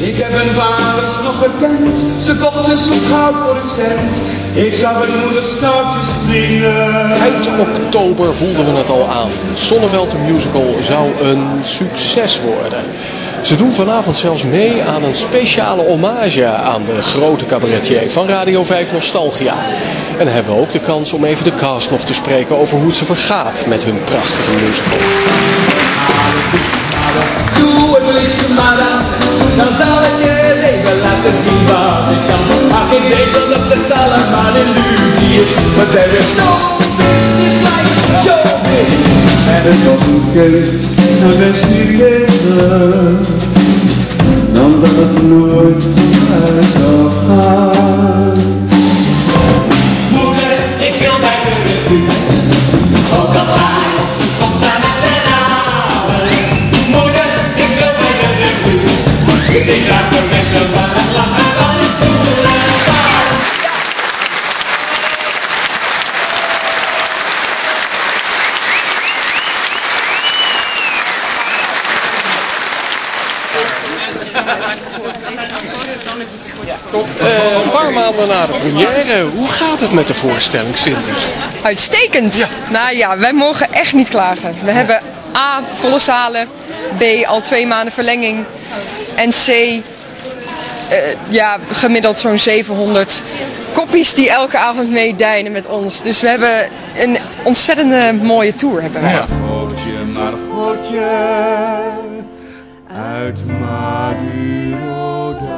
Ik heb mijn vaders nog gekend, ze kochten zoekhout voor een cent. Ik zag mijn moeder stoutjes springen. Eind oktober voelden we het al aan. Zonneveld de Musical zou een succes worden. Ze doen vanavond zelfs mee aan een speciale hommage aan de grote cabaretier van Radio 5 Nostalgia. En dan hebben we ook de kans om even de cast nog te spreken over hoe het ze vergaat met hun prachtige musical. Doe het liefst maar aan, dan zal ik je eens even laten zien wat ik kan. Ach, ik weet wel dat het allemaal illusie is, maar er is no business like showbiz. En het was een keet, een wens niet tegen, dan dat het nooit vooruit zal gaan. Moeder, ik wil bij de revue, ook al ga je op z'n kop staan met z'n allen. Moeder, ik wil bij de revue, ik raak de mensen van het lachen van de stoelen. Een paar maanden na de première, hoe gaat het met de voorstelling, Cindy? Uitstekend! Ja. Nou ja, wij mogen echt niet klagen. We hebben A, volle zalen, B, al 2 maanden verlenging en C, gemiddeld zo'n 700 koppies die elke avond meedijnen met ons. Dus we hebben een ontzettende mooie tour. Hebben we. Ja. Margotje, uit Madurodam.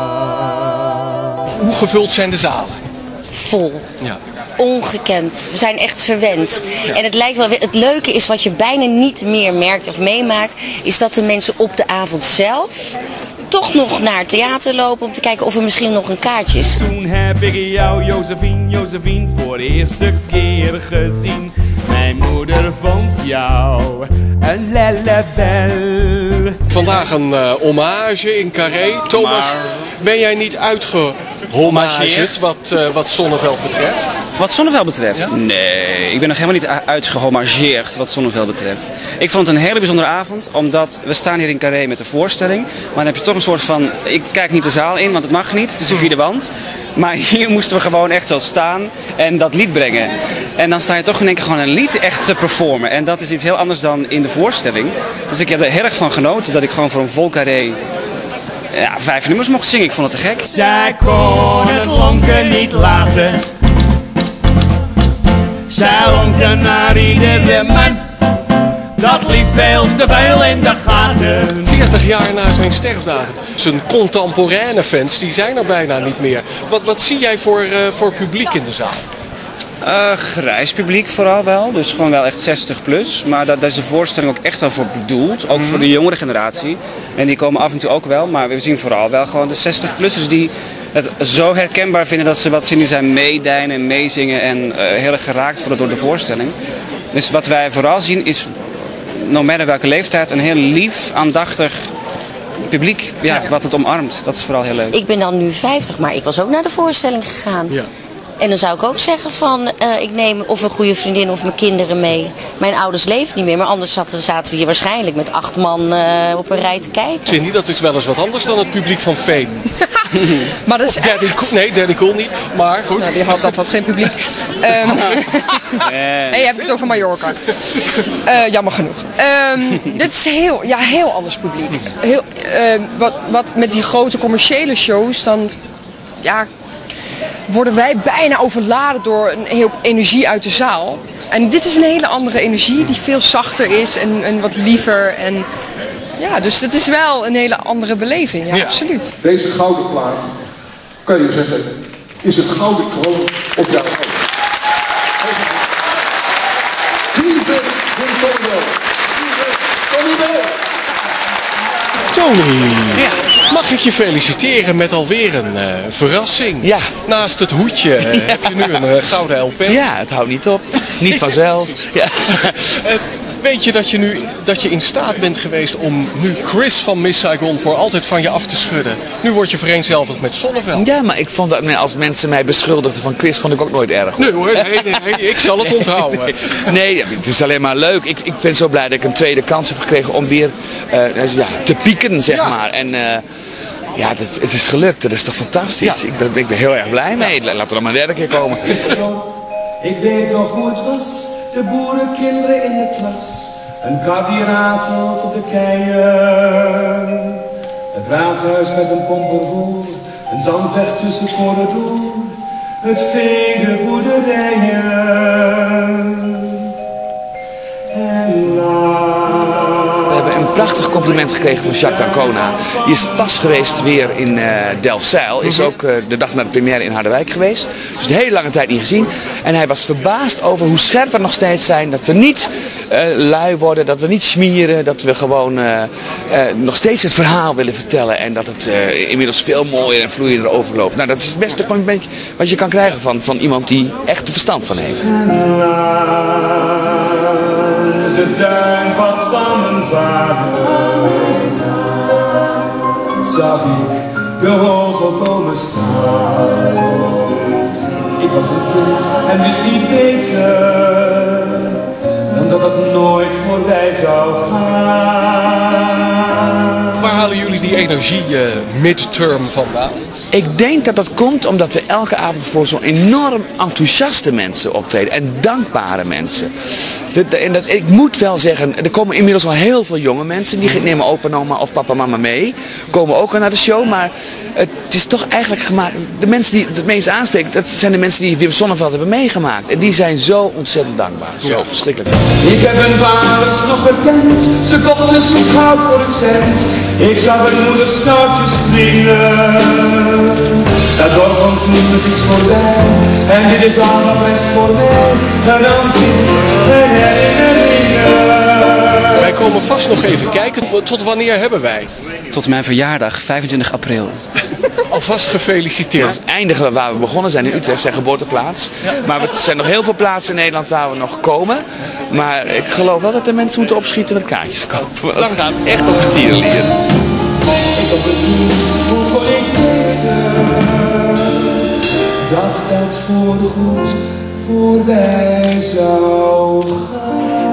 Hoe gevuld zijn de zalen? Vol. Ja. Ongekend. We zijn echt verwend. Ja. En het lijkt wel, het leuke is wat je bijna niet meer merkt of meemaakt, is dat de mensen op de avond zelf toch nog naar het theater lopen om te kijken of er misschien nog een kaartje is. Toen heb ik jou, Josephine, voor de eerste keer gezien. Mijn moeder vond jou een lellebel. Vandaag een hommage in Carré. Thomas, ben jij niet uitgehommageerd wat Zonneveld betreft? Wat Zonneveld betreft? Ja? Nee, ik ben nog helemaal niet uitgehommageerd wat Zonneveld betreft. Ik vond het een hele bijzondere avond, omdat we staan hier in Carré met een voorstelling. Maar dan heb je toch een soort van, ik kijk niet de zaal in, want het mag niet, het is een vierde wand. Maar hier moesten we gewoon echt zo staan en dat lied brengen. En dan sta je toch in één keer gewoon een lied echt te performen. En dat is iets heel anders dan in de voorstelling. Dus ik heb er heel erg van genoten dat ik gewoon voor een vol Carré 5 nummers mocht zingen. Ik vond het te gek. Zij kon het lonken niet laten. Zij lonkte naar iedere man. Dat liep veel te veel in de gaten. 40 jaar na zijn sterfdatum. Zijn contemporaine fans, die zijn er bijna niet meer. Wat zie jij voor publiek in de zaal? Grijs publiek vooral wel, dus gewoon wel echt 60 plus. Maar daar is de voorstelling ook echt wel voor bedoeld, ook voor de jongere generatie. En die komen af en toe ook wel, maar we zien vooral wel gewoon de 60-plussers die het zo herkenbaar vinden dat ze wat zien, die zijn meedijnen en meezingen en heel erg geraakt worden door de voorstelling. Dus wat wij vooral zien is, no matter welke leeftijd, een heel lief, aandachtig publiek wat het omarmt. Dat is vooral heel leuk. Ik ben dan nu 50, maar ik was ook naar de voorstelling gegaan. Ja. En dan zou ik ook zeggen van, ik neem of een goede vriendin of mijn kinderen mee. Mijn ouders leven niet meer, maar anders zaten we hier waarschijnlijk met 8 man op een rij te kijken. Cindy, dat is wel eens wat anders dan het publiek van Fame. Maar dat is Daddy Cool niet, maar goed. Nou, dat had geen publiek. Nee, je hebt het over Mallorca. Jammer genoeg. Dit is heel anders publiek. Wat met die grote commerciële shows, dan worden wij bijna overladen door een heel energie uit de zaal. En dit is een hele andere energie die veel zachter is en wat liever. En dus het is wel een hele andere beleving, ja. Absoluut. Deze gouden plaat, kan je zeggen, is het gouden kroon op jouw hoofd. Tony, mag ik je feliciteren met alweer een verrassing? Ja. Naast het hoedje heb je nu een gouden LP. Ja, het houdt niet op. Niet vanzelf. Ja. Weet je dat je in staat bent geweest om nu Chris van Miss Saigon voor altijd van je af te schudden? Nu word je vereenzelvigd met Zonneveld. Ja, maar ik vond dat als mensen mij beschuldigden van Chris, vond ik ook nooit erg. Nee hoor, nee, ik zal het onthouden. Nee, het is alleen maar leuk. Ik ben zo blij dat ik een tweede kans heb gekregen om weer te pieken, zeg maar. En Ja, het is gelukt. Dat is toch fantastisch. Ja. Ik ben er heel erg blij mee. Laten we dan maar een derde keer komen. Ik weet nog hoe het was, de boerenkinderen in de klas. Een kar die ratelt op de keien. Het raadhuis met een pomp ervoor, een zandweg tussen corridor. Het vee, de boerderijen. En We hebben een prachtig compliment gekregen van Jacques d'Ancona. Die is pas geweest weer in Delfzijl. Is ook de dag na de première in Harderwijk geweest. Dus de hele lange tijd niet gezien. En hij was verbaasd over hoe scherp we nog steeds zijn. Dat we niet lui worden, dat we niet smieren. Dat we gewoon nog steeds het verhaal willen vertellen. En dat het inmiddels veel mooier en vloeiender overloopt. Nou, dat is het beste compliment wat je kan krijgen van iemand die echt er verstand van heeft. het tuinpad van mijn vader zag ik de hoge bomen staan. Ik was een kind en wist niet beter dan dat het nooit voorbij zou gaan. Waar halen jullie die energie midterm vandaan? Ik denk dat dat komt omdat we elke avond voor zo'n enorm enthousiaste mensen optreden. En dankbare mensen. Ik moet wel zeggen, er komen inmiddels al heel veel jonge mensen. Die nemen opa en oma of papa en mama mee. Komen ook al naar de show. Maar het is toch eigenlijk gemaakt. De mensen die het meest aanspreken, dat zijn de mensen die Wim Sonneveld hebben meegemaakt. En die zijn zo ontzettend dankbaar. Zo verschrikkelijk. Ik heb hun vaders nog bekend. Ze kochten zo'n goud voor een cent. Ik zag hun moeders touwtjes springen. Dat dorp van toen, het is voorbij. En dit is allemaal best voor mij. En dan zit een herinneringen. Wij komen vast nog even kijken. Tot wanneer hebben wij? Tot mijn verjaardag, 25 april. Alvast gefeliciteerd. We eindigen waar we begonnen zijn in Utrecht, zijn geboorteplaats. Maar er zijn nog heel veel plaatsen in Nederland waar we nog komen. Maar ik geloof wel dat de mensen moeten opschieten met kaartjes kopen. Want dat gaat echt als een tierenlier. Ik was het niet, hoe kon ik weten dat dat voorgoed voorbij zou gaan.